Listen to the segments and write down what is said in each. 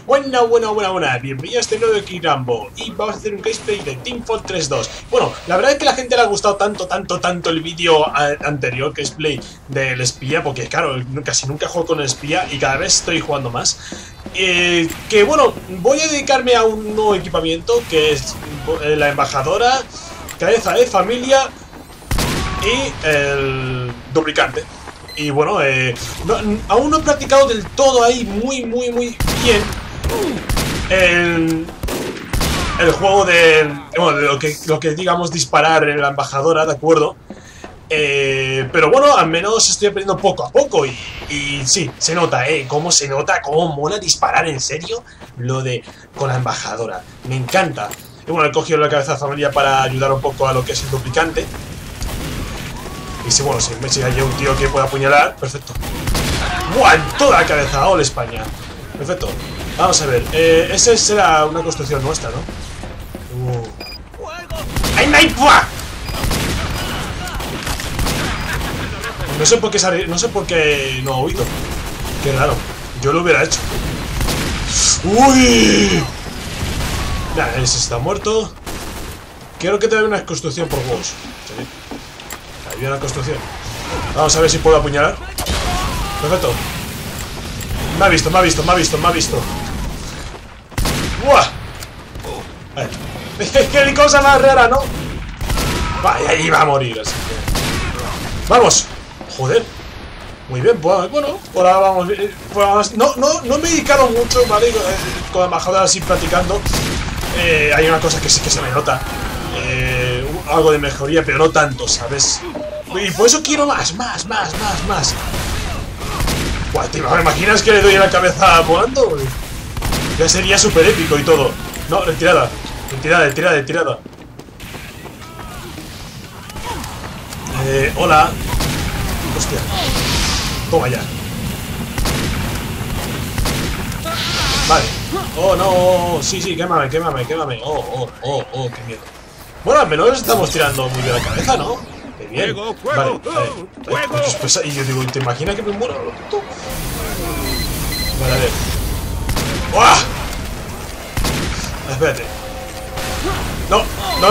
Buena. Bienvenido a este nuevo Kirambo. Y vamos a hacer un gameplay de Team Fortress 2. Bueno, la verdad es que a la gente le ha gustado tanto el vídeo anterior, gameplay del espía, porque claro, casi nunca juego con el espía y cada vez estoy jugando más. Que bueno, voy a dedicarme a un nuevo equipamiento, que es la embajadora, cabeza de familia y el duplicante. Y bueno, aún no he practicado del todo ahí muy bien el juego de, bueno, lo que digamos disparar en la embajadora, ¿de acuerdo? Pero bueno, al menos estoy aprendiendo poco a poco y sí, se nota, cómo se nota, cómo mola disparar, en serio, lo de con la embajadora, me encanta. Y bueno, he cogido la cabeza de familia para ayudar un poco a lo que es el duplicante. Y si, bueno, si hay un tío que pueda apuñalar, perfecto. ¡Buah! En toda la cabeza, ¡hola España! Perfecto. Vamos a ver, esa será una construcción nuestra, ¿no? ¡Ay, ¡buah! No sé por qué no ha huido. Qué raro. Yo lo hubiera hecho. ¡Uy! Nada, ese está muerto. Quiero que te dé una construcción por huevos. ¿Sí? Ahí viene la construcción. Vamos a ver si puedo apuñalar. Perfecto. Me ha visto. ¡Buah! ¡Qué cosa más rara, ¿no? Vaya, ahí va a morir, así que... ¡Vamos! Joder. Muy bien, pues bueno, por ahora vamos bien. Pues, no me he dedicado mucho, ¿vale? Con la embajadora así practicando. Hay una cosa que sí que se me nota. Algo de mejoría, pero no tanto, ¿sabes? Y por eso quiero más. Buah, ¿te imaginas que le doy a la cabeza volando? Ya sería súper épico y todo. No, retirada. Hola. Hostia. Toma ya. Vale. Oh, no. Sí, quémame. Oh, qué miedo. Bueno, al menos estamos tirando muy bien la cabeza, ¿no? Qué bien. Vale. Y yo digo, ¿te imaginas que me muero? Vale, a ver. ¡Buah! Espérate. No.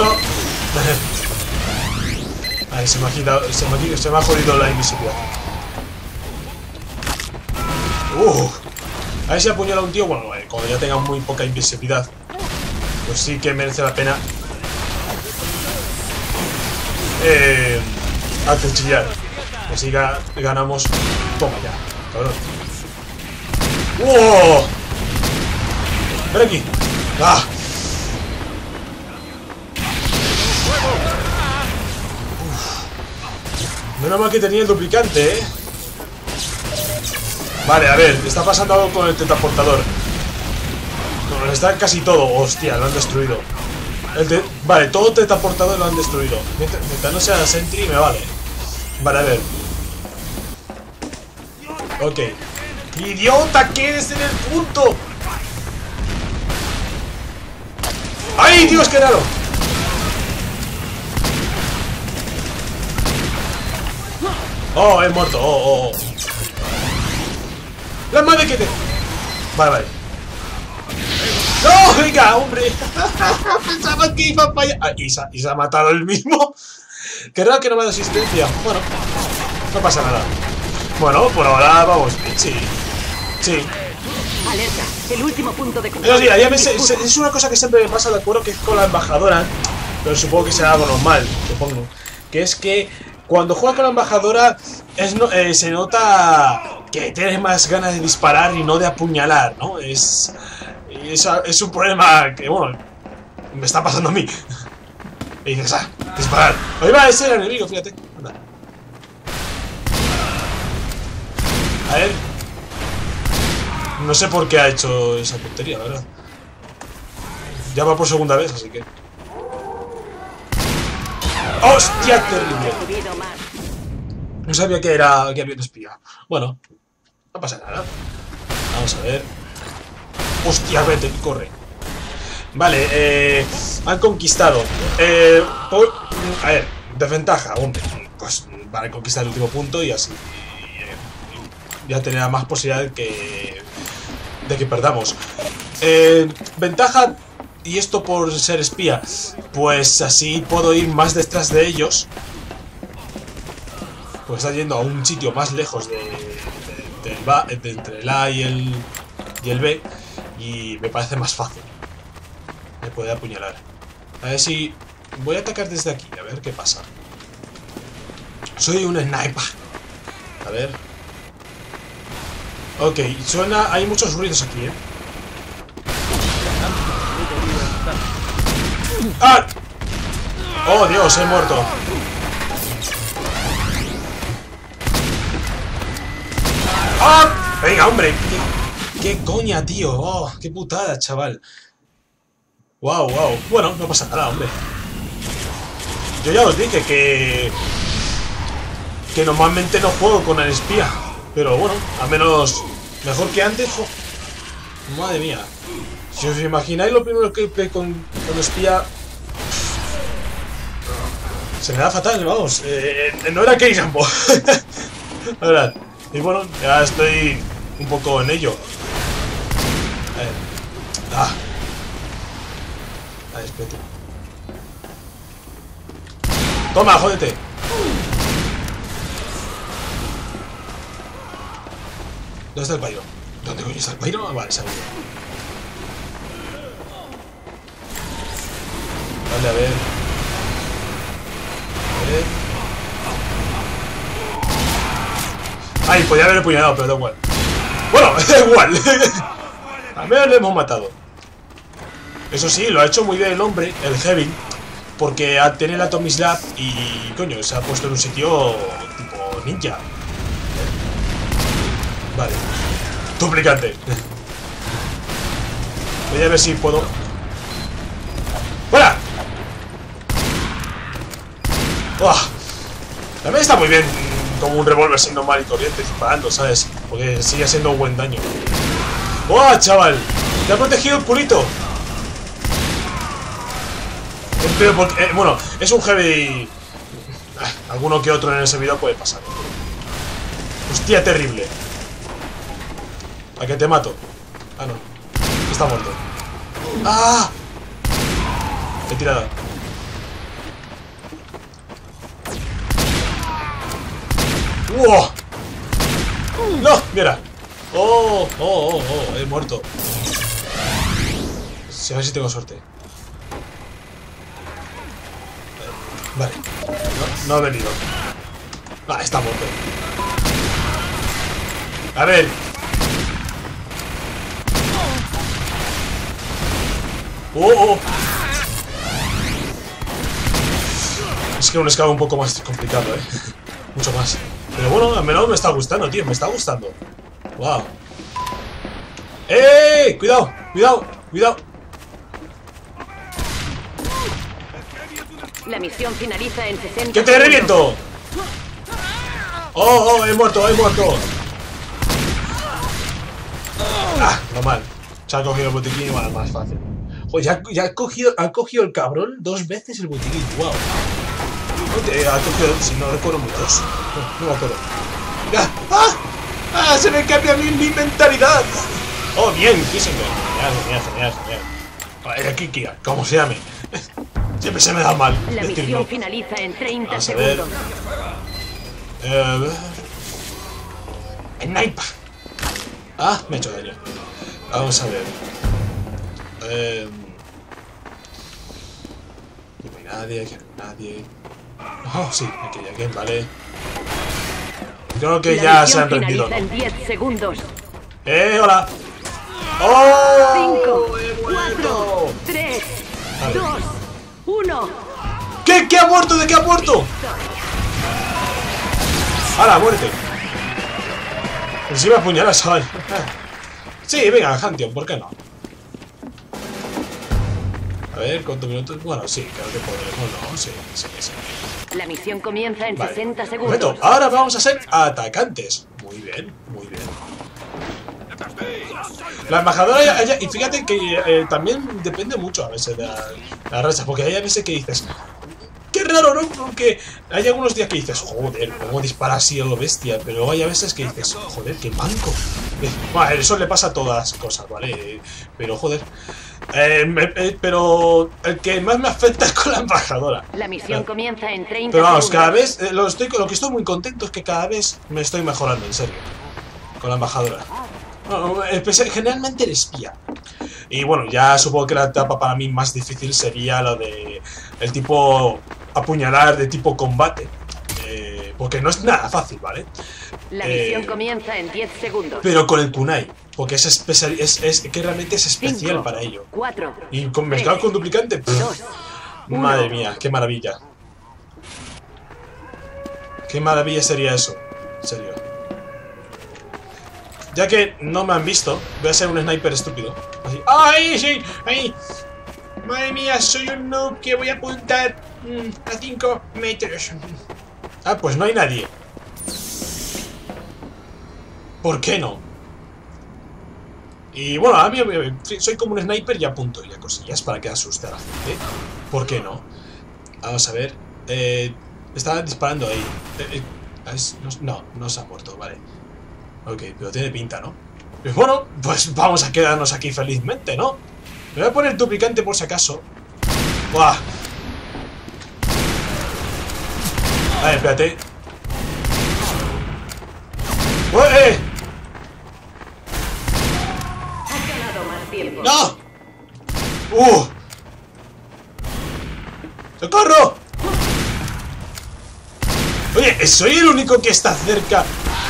Ay, se me ha jodido la invisibilidad. A ver si apuñala a un tío. Bueno, cuando ya tenga muy poca invisibilidad, pues sí que merece la pena acuchillar. Así ganamos. Toma ya, cabrón. ¡Wow! Ven aquí. ¡Ah! Menos mal que tenía el duplicante, Vale, a ver, está pasando algo con el teletransportador. No, está casi todo. Hostia, lo han destruido. Vale, todo el teletransportador lo han destruido. Mientras no sea Sentry, me vale. Vale, a ver. Ok. ¡Idiota! ¡Quedes en el punto! ¡Ay, Dios, qué raro! Oh, he muerto. Oh. ¡La madre que te... Vale. ¡No! ¡Venga, hombre! Pensaba que iba para allá. Y se ha matado el mismo. Qué raro que no me da asistencia. Bueno, no pasa nada. Bueno, por ahora vamos. Sí. Alerta, el último punto de control. Es una cosa que siempre me pasa, de acuerdo, que es con la embajadora. Pero supongo que será algo normal, supongo. Que es que cuando juegas con la embajadora se nota que tienes más ganas de disparar y no de apuñalar, ¿no? Es un problema que, bueno, me está pasando a mí. Y dices, disparar. Ahí va, ese era el enemigo, fíjate. Anda. A ver. No sé por qué ha hecho esa tontería, la verdad. Ya va por segunda vez, así que... ¡Hostia, terrible! No sabía que había un espía. Bueno, no pasa nada. Vamos a ver. ¡Hostia, vete! Corre. Vale, han conquistado. A ver, desventaja, hombre. Pues van a conquistar el último punto y así ya tendrá más posibilidad que de que perdamos. Ventaja, y esto por ser espía, pues así puedo ir más detrás de ellos. Pues está yendo a un sitio más lejos de entre el A y el B. Y me parece más fácil. Me puede apuñalar. A ver si... Voy a atacar desde aquí, a ver qué pasa. Soy un sniper. A ver. Ok, suena... Hay muchos ruidos aquí, ¿eh? ¡Ah! ¡Oh, Dios! He muerto. ¡Ah! ¡Venga, hombre! ¿Qué coña, tío? ¡Oh, qué putada, chaval! ¡Wow, wow! Bueno, no pasa nada, hombre. Yo ya os dije que normalmente no juego con el espía. Pero bueno, al menos mejor que antes. Oh, madre mía. Si os imagináis lo primero que con espía... Se me da fatal, vamos. No era Kei Sampo. La verdad. Y bueno, ya estoy un poco en ello. Espérate. Toma, jódete. ¿Dónde está el pairo? ¿Dónde coño está el pairo? Vale, se ha ido. Vale, a ver. Ay, podía haber apuñalado, pero da igual. Bueno, da igual. Al menos le hemos matado. Eso sí, lo ha hecho muy bien el hombre, el Heavy, porque tiene la Tommy Slap y, coño, se ha puesto en un sitio tipo ninja. Vale. Duplicante. Voy a ver si puedo... ¡Fuera! ¡Oh! También está muy bien como un revólver sin normal y corriente disparando, ¿sabes? Porque sigue siendo un buen daño. ¡Oh, chaval! ¡Te ha protegido el culito! Pero porque, bueno, es un Heavy... Alguno que otro en el servidor puede pasar. Hostia, terrible. ¿A qué te mato? Ah, no. Está muerto. ¡Ah! He tirado. ¡Wow! ¡No! ¡Mira! ¡Oh! ¡Oh! ¡Oh! ¡Oh! He muerto. A ver si tengo suerte. Vale. No ha venido. Ah, está muerto. A ver. ¡Oh! ¡Oh! Es que un escalón un poco más complicado, ¿eh? Mucho más. Pero bueno, al menos me está gustando, tío. Me está gustando. ¡Wow! ¡Eh! ¡Cuidado! ¡Cuidado! ¡Cuidado! La misión finaliza en 60 ¡Que te reviento! ¡Oh! ¡Oh! ¡He muerto! ¡He muerto! ¡Ah! Normal. Se ha cogido el botiquín, bueno, más fácil. Joder, ya ha cogido el cabrón 2 veces el botiquín. ¡Wow! Ha cogido, si no recuerdo, muchos. No me acuerdo. ¡Ah! ¡Ah! ¡Ah! ¡Se me cambia mi mentalidad! ¡Oh, bien! Kissinger. Genial. Vale, Kiki, como se llame. Siempre se me da mal. La misión finaliza en 30 Vamos a ver. segundos. Sniper. Ah, me he hecho daño. Vamos a ver. Aquí no hay nadie. Oh, sí, aquí hay alguien, vale. Creo que ya se han rendido, ¿no? En 10 segundos. Hola. ¡Oh! 5, ¡He 4, muerto! 3, Vale. 2, 1. ¿Qué? ¿Qué ha muerto? ¿De qué ha muerto? ¡Hala, muerte! Encima apuñalas, ¿sabes? Sí, venga, Hantion, ¿por qué no? A ver, ¿cuántos minutos? Bueno, sí, creo que podremos, ¿no? Sí. La misión comienza en Vale. 60 segundos. Perfecto, ahora vamos a ser atacantes. Muy bien. La embajadora, y fíjate que también depende mucho a veces de la racha, porque hay a veces que dices, qué raro, ¿no? Porque hay algunos días que dices, joder, cómo dispara así a lo bestia. Pero luego hay a veces que dices, joder, qué manco. Bueno, eso le pasa a todas las cosas, ¿vale? Pero joder. Pero el que más me afecta es con la embajadora. La misión comienza en 30 Pero vamos, segundos. cada vez, lo que estoy muy contento es que cada vez me estoy mejorando, en serio. Con la embajadora. Generalmente el espía. Y bueno, ya supongo que la etapa para mí más difícil sería lo de el tipo apuñalar de tipo combate. Porque no es nada fácil, ¿vale? La misión comienza en 10 segundos. Pero con el kunai, porque es especial, que realmente es especial 5, para ello. 4, Y con mezclado con duplicante, 2, madre mía, qué maravilla. Qué maravilla sería eso, en serio. Ya que no me han visto, voy a ser un sniper estúpido. Así. ¡Ay, sí! ¡Ay! Madre mía, soy un noob que voy a apuntar a 5 metros. Ah, pues no hay nadie. ¿Por qué no? Y bueno, a mí soy como un sniper y apunto y a cosillas para que asuste a la gente. ¿Por qué no? Vamos a ver. Está disparando ahí. No se ha muerto, vale. Ok, pero tiene pinta, ¿no? Pues bueno, pues vamos a quedarnos aquí felizmente, ¿no? Me voy a poner duplicante por si acaso. ¡Buah! A ver, espérate. ¡Ué! Has ganado más tiempo. ¡No! ¡Socorro! Oye, ¿soy el único que está cerca?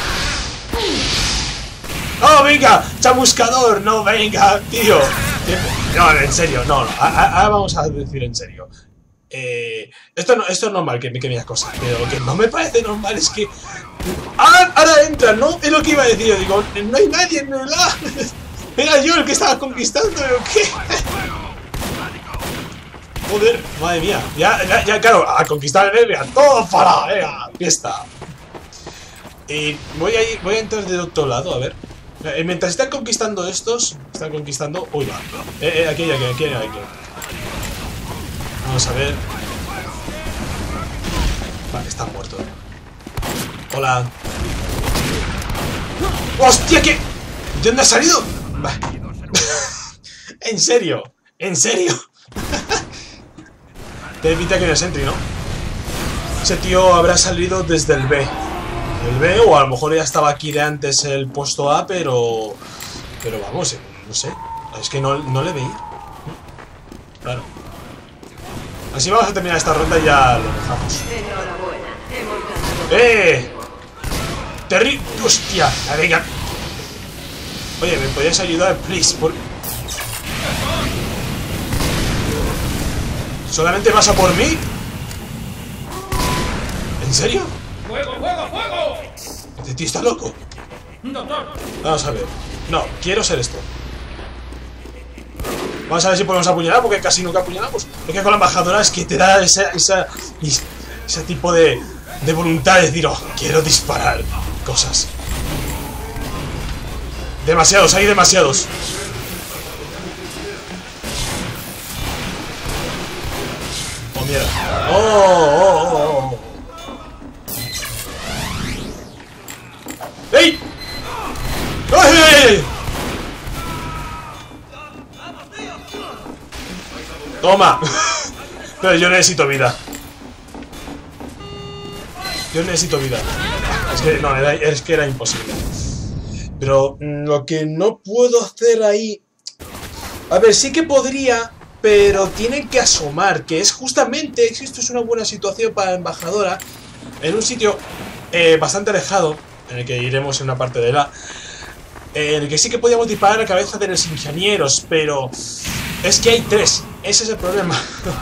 ¡Oh, venga! ¡Chamuscador! No, venga, tío. No, en serio, no. Ahora vamos a decir en serio. Esto es normal que me digas cosas, pero lo que no me parece normal es que... Ahora entra, ¿no? Es lo que iba a decir. Yo digo, no hay nadie en el lado. Era yo el que estaba conquistando, ¿o qué? Joder, madre mía. Ya, claro, a conquistar el area. Todo para, fiesta. Voy a entrar del otro lado, a ver. Mientras están conquistando estos, están conquistando... Uy, va. Aquí. Vamos a ver. Vale, está muerto. Hola. ¡Hostia, qué! ¿De dónde ha salido? ¿En serio? ¿En serio? Te pinta que no es Sentry, ¿no? Ese tío habrá salido desde el B. El B, o a lo mejor ya estaba aquí de antes el puesto A, pero vamos, no sé. Es que no le veía. Claro. Así vamos a terminar esta ronda y ya lo dejamos. Enhorabuena, hemos ganado. Terrible. ¡Hostia! Venga. Oye, ¿me podías ayudar, please? ¿Solamente vas a por mí? ¿En serio? ¡Fuego! ¿Este tío está loco? ¡Doctor! Vamos a ver. No, quiero ser esto. Vamos a ver si podemos apuñalar, porque casi nunca apuñalamos. Es que con la embajadora es que te da ese tipo de voluntad de decir, oh, quiero disparar cosas. Demasiados, hay demasiados. Oh, mierda. Oh. ¡Ey! ¡Ay! ¡Toma! Pero yo necesito vida. Es que era imposible. Pero lo que no puedo hacer ahí... A ver, sí que podría, pero tienen que asomar, que es justamente... Esto es una buena situación para la embajadora. En un sitio bastante alejado, en el que iremos en una parte de la... En el que sí que podíamos disparar a la cabeza de los ingenieros, pero... Es que hay 3, ese es el problema.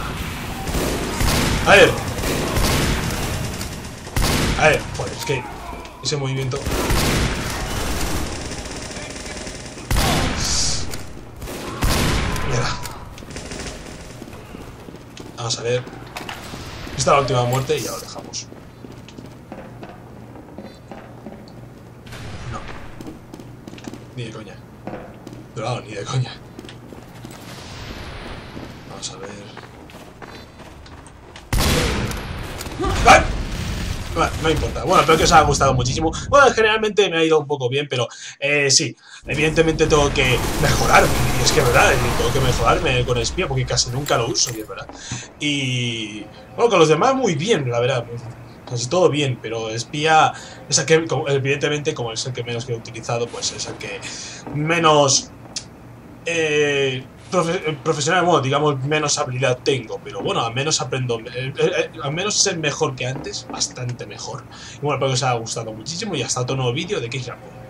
A ver, joder, es que ese movimiento... Mierda. Vamos a ver. Esta es la última muerte y ya lo dejamos. No. Ni de coña. Pero vamos, ni de coña. Vamos a ver. ¡Ay! Bueno, no importa. Bueno, espero que os haya gustado muchísimo. Bueno, generalmente me ha ido un poco bien, pero sí, evidentemente tengo que mejorarme. Y es que es verdad, tengo que mejorarme con el espía porque casi nunca lo uso, y es verdad. Y bueno, con los demás muy bien, la verdad. Casi todo bien, pero espía es el que, evidentemente, como es el que menos que he utilizado, pues es el que menos profesional, bueno, digamos, menos habilidad tengo, pero bueno, al menos aprendo, al menos sé mejor que antes, bastante mejor. Y bueno, espero que os haya gustado muchísimo y hasta otro nuevo vídeo de Case Rambo.